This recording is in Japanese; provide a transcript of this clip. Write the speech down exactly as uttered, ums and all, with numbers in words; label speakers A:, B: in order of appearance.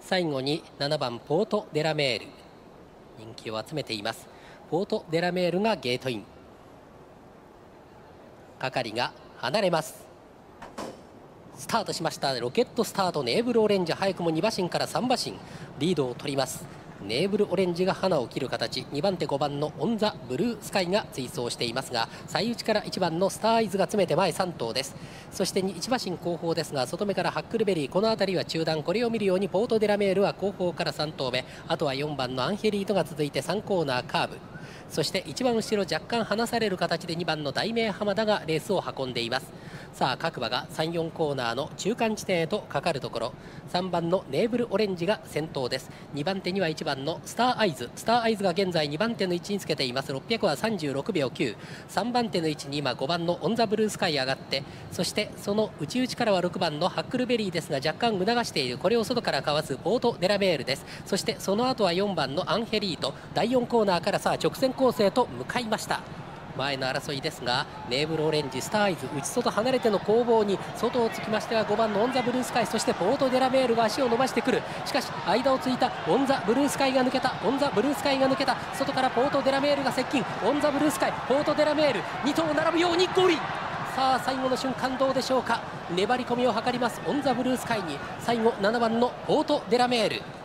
A: 最後にななばんポートデラメール、人気を集めています。ポートデラメールがゲートイン。係が離れます。スタートしました。ロケットスタート。ネーブルオレンジ早くもに馬身からさん馬身リードを取ります。ネーブルオレンジが花を切る形。にばん手ごばんのオン・ザ・ブルースカイが追走していますが、最内からいちばんのスターアイズが詰めて前さん頭です。そしていち馬身後方ですが、外目からハックルベリー、この辺りは中段。これを見るようにポートデラメールは後方からさん頭目、あとはよんばんのアンヘリートが続いてさんコーナーカーブ、そして一番後ろ若干離される形でにばんの大名浜田がレースを運んでいます。さあ各馬がさん、よんコーナーの中間地点へとかかるところ、さんばんのネーブルオレンジが先頭です。にばん手にはいちばんのスターアイズ、スターアイズが現在にばん手の位置につけています。ろっぴゃくはさんじゅうろくびょうきゅう、さんばん手の位置に今ごばんのオン・ザ・ブルースカイ上がって、そしてその内々からはろくばんのハックルベリーですが若干促している。これを外からかわすポートデラメールです。そしてその後はよんばんのアンヘリート、だいよんコーナーからさあ直線コースへと向かいました。前の争いですが、ネーブルオレンジ、スターアイズ、内外離れての攻防に、外をつきましてはごばんのオン・ザ・ブルースカイ、そしてポートデラメールが足を伸ばしてくる。しかし間をついたオン・ザ・ブルースカイが抜けた。オン・ザ・ブルースカイが抜けた。外からポートデラメールが接近。オン・ザ・ブルースカイ、ポートデラメール、に頭並ぶようにゴールイン。さあ最後の瞬間どうでしょうか。粘り込みを図りますオン・ザ・ブルースカイに最後ななばんのポートデラメール。